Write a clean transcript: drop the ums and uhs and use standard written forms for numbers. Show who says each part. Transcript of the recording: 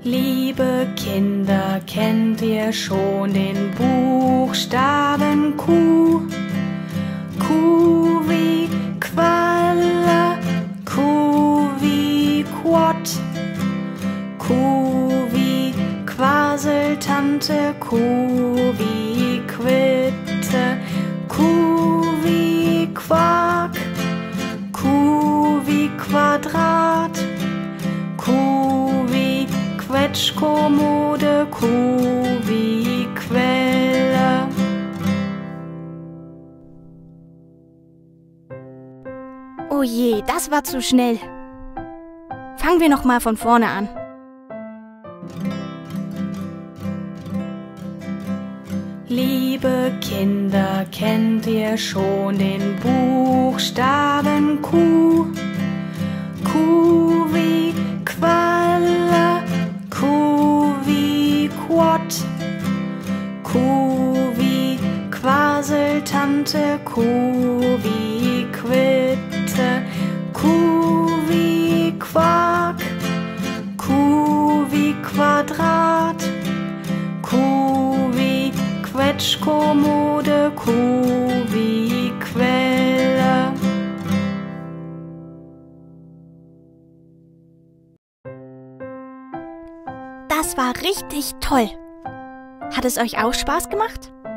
Speaker 1: Liebe Kinder, kennt ihr schon den Buchstaben Q? Q wie Qualle, Q wie Quad, Q wie Quaseltante, Q wie Quitte, Q wie Quark, Q wie Quadrat, Q wie Quetschkommode, Q wie Quelle.
Speaker 2: Oh je, das war zu schnell. Fangen wir noch mal von vorne an.
Speaker 1: Liebe Kinder, kennt ihr schon den Buchstaben Q? Q wie Qualle, Q wie Quad, Q wie Quaseltante, Q wie Quitte, Q wie Quark, Q wie Quadrat, Q wie Quetschkommode, Q wie Quelle.
Speaker 2: Das war richtig toll. Hat es euch auch Spaß gemacht?